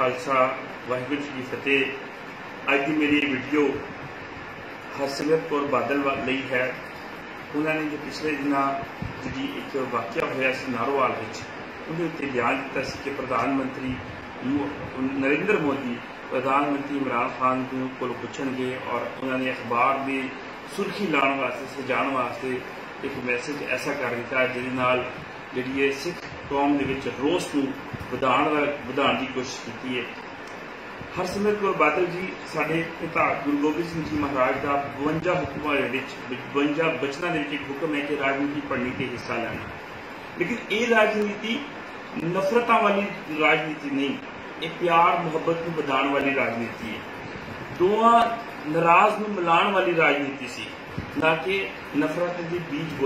खालसा वाहिगुरू जी की फतेह। अज की मेरी वीडियो हरसिमरत कौर बादल लई है। उन्होंने जो पिछले दिनों जी एक वाकया होया नारोवाल उन्हें उत्ते बयान दिता कि प्रधानमंत्री नरेंद्र मोदी प्रधानमंत्री इमरान खान को पूछणगे और उन्होंने अखबार की सुर्खी लाने वास्ते सजाने वास्ते एक मैसेज ऐसा कर दिता जिहदे जी सिख कौम के रोस को ਵਧਾਉਣ की कोशिश की है। हरसिमरत कौर बादल जी साडे पिता गुरु गोबिंद सिंह जी महाराज का 52 हुक्मां 52 बचनों के एक हुक्म है कि राजनीति पढ़ने के हिस्सा लेना, लेकिन ये राजनीति नफरतों वाली राजनीति नहीं, ये प्यार मुहब्बत को बढ़ाने वाली राजनीति है। दोवां नाराज में मिलाने वाली राजनीति सी, ना कि नफरत के बीज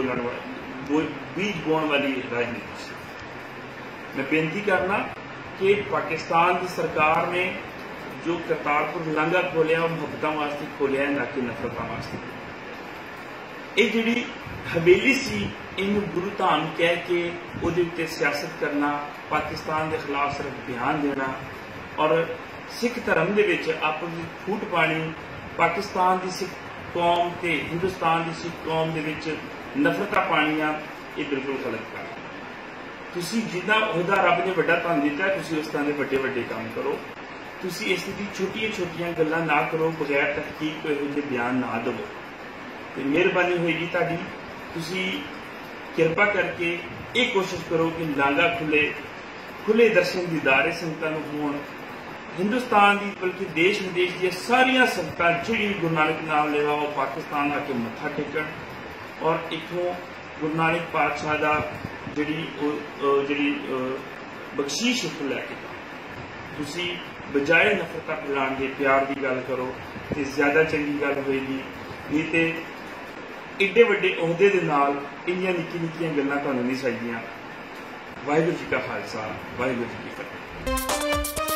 बोने वाली राजनीति सी। मैं बेनती करना कि पाकिस्तान की सरकार ने जो करतारपुर लांघा खोलिया वो मुहब्बतों वास्ते खोलिया है, ना कि नफरतों वास्ते। ये जिहड़ी हवेली सी इनू गुरु धाम कह के उहदे उत्ते सियासत करना, पाकिस्तान के खिलाफ सिर्फ बयान देना और सिख धर्म दे विच आपस विच फूट पानी, पाकिस्तान की सिख कौम ते हिंदुस्तान की सिख कौम दे विच नफरतां पानियां, ये बिल्कुल गलत है। तुसी जिन्ना उहदा रब ने वड्डा धन दिता है, तुसी उस तरह के वड्डे वड्डे काम करो। तुसी इस दी छोटियां छोटियां गल्लां ना करो, बगैर तहकीक तो इहो जिहे बयान ना दवो। तो मेहरबानी होएगी तुहाडी, तुसी किरपा करके ये कोशिश करो कि लांघा खुले दर्शन दीदारे संगतां नूं होण। हिंदुस्तान की बल्कि देश विदेश दी सारियां संगतां जिहड़ी गुरु नानक नाम लेवा वो पाकिस्तान आके मत्था टेकण और इत्थों गुरु नानक पातशाह दा जिहड़ी बख्शीश इत्थों लैके तुसी बजाय नफरत फैलाण दे प्यार की गल करो तो ज्यादा चंगी गल होएगी। नहीं तो एडे वड्डे अहुदे दे नाल इन्नियां निक्की निक्कियां गल्लां तुहानूं नहीं चाहिदियां। वाहिगुरू जी का खालसा, वाहिगुरू जी की फतेह।